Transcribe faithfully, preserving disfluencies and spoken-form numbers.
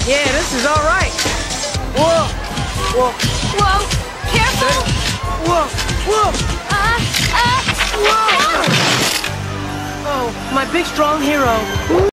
Yeah, this is all right. Whoa, whoa, Whoa! Careful! whoa, whoa, Uh, uh, whoa! no! Oh, my big strong hero.